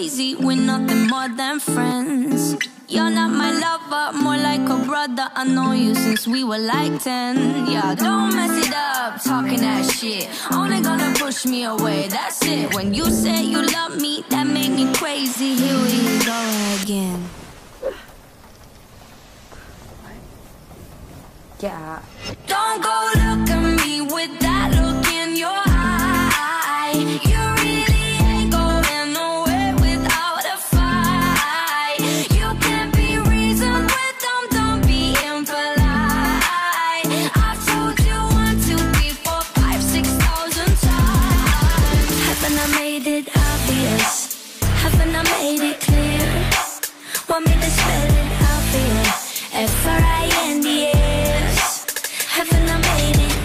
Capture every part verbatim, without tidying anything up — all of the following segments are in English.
crazy, we're nothing more than friends. You're not my lover, more like a brother. I know you since we were like ten. Yeah, don't mess it up, talking that shit. Only gonna push me away, that's it. When you said you love me, that made me crazy. Here we go again. Yeah. Don't go look at me with that look in your eye. You really ain't going nowhere without a fight. You can't be reasoned with them, don't be impolite. I've told you one, two, three, four, five, six thousand times. Haven't I made it obvious? Haven't I made it clear? Want me to spell it out for you? F R I N D S. Haven't I made it?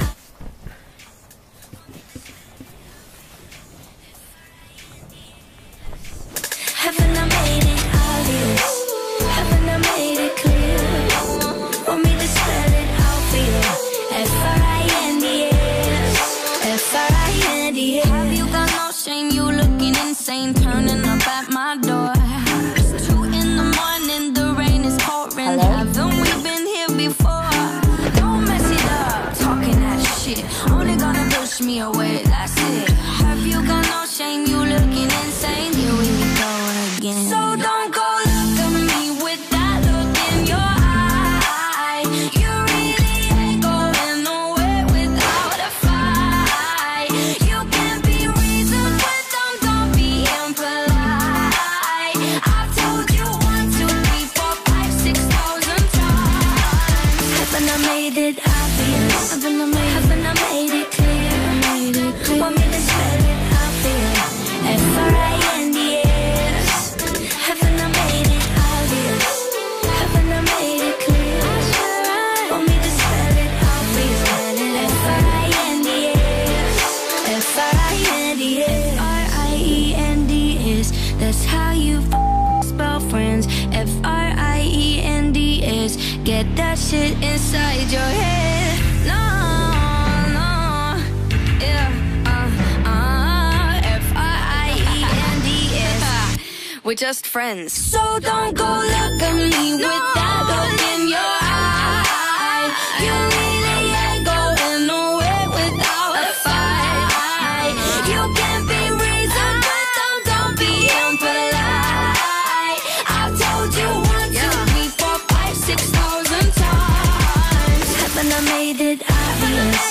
Haven't I made it obvious? Haven't I made it clear? Want me to spell it out for you? F R I N D S. F R I N D S. Have you got no shame? You looking insane, turning up at my door. It's two in the morning, the rain is pouring. Haven't we been here before? Don't mess it up, talking that shit. Only gonna push me away, that's it. Have you got no shame? You looking insane. Here we go again. So don't go look at me with that look in your eye. You really ain't going nowhere without a fight. You can't be reasoned with them, don't be impolite. I've told you one, two, three, four, five, six thousand times. Haven't I made it obvious? Haven't I made, haven't I made it clear? Made it clear. Want me to spell it out for you? F R I N D S. Haven't I made it obvious? Haven't I made it clear? Want me to spell it out for you? F R I N D S. F R I N D S. F R I E N D S. That's how you f spell friends. F R I E N D S. Get that shit inside your head. No, no, yeah, uh, uh, F R I E N D S. We're just friends. So don't go look at me with that look in your eye. You really ain't going nowhere without a fight. You can't be reasoned with them, don't be impolite. I've told you one, two, three, four, five, six thousand times. Haven't I made it obvious?